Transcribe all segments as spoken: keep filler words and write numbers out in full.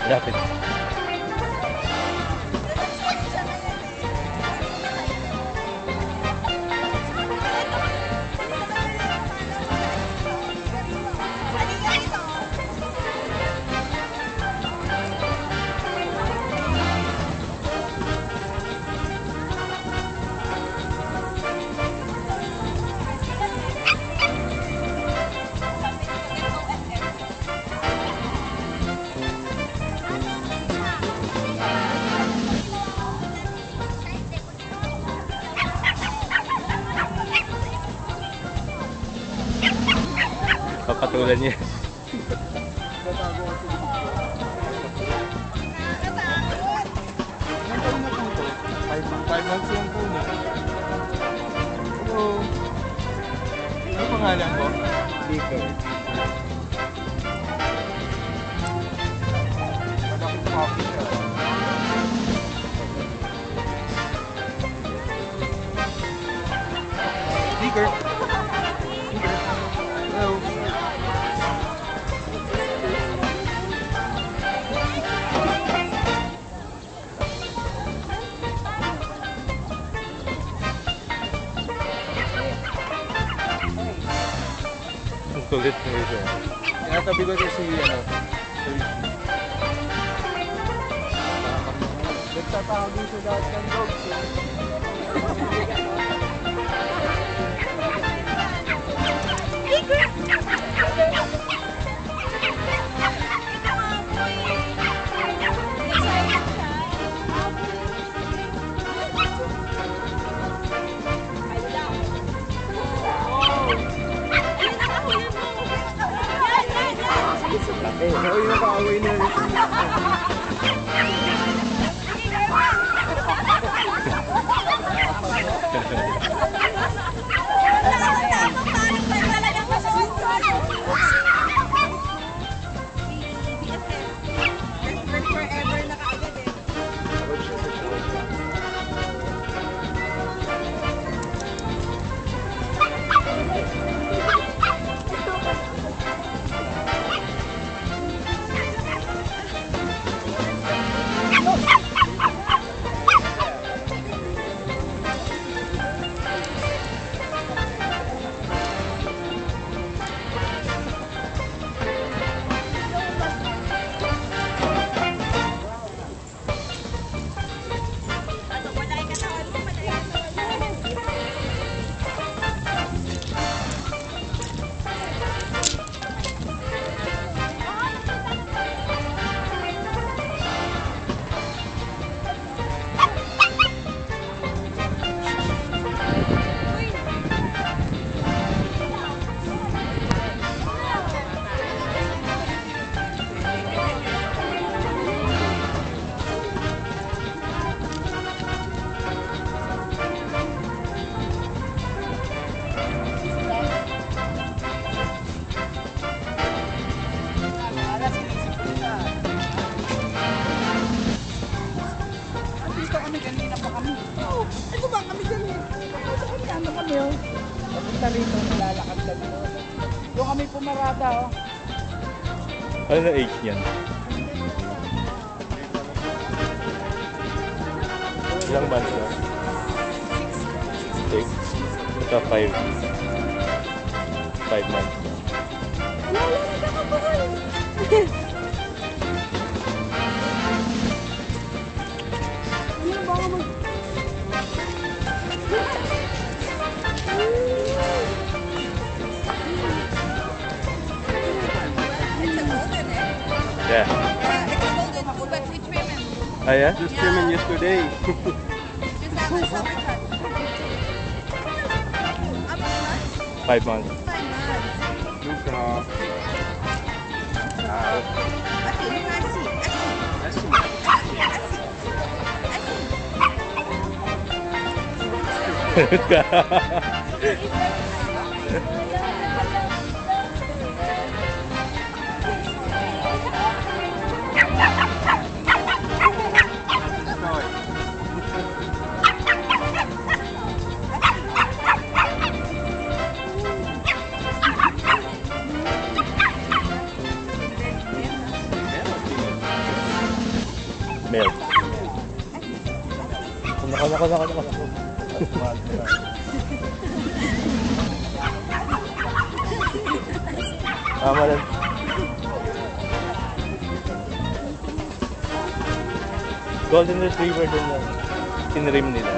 Lapit. Papatulan niya. five months yung po na. Hello. Ano pangalan ko? Dito. Malaki coffee siya. Speaker. Hello. Kulit na siya. Tinatabi ko siya si ano. Nagtatawag dito lahat ng dogs. Eh, ako yung nakaaway na yun. Papunta rito, nalalakad kami. Doon kami pumarada, oh. Ano na age niyan? Ilang months na? Six. Ito five. Five months na. Yeah. Uh, it's a golden two, but we trim him. Ah, yeah? Just trimming yesterday. Just have a summer cut. How many months? Five months. Five months. Luka. Okay, you guys see. I see. I see. Nako, nako, nako, nako. Tama lang. Golden Retriever din yan. Tinrim nila.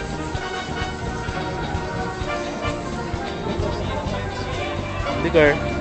Sticker.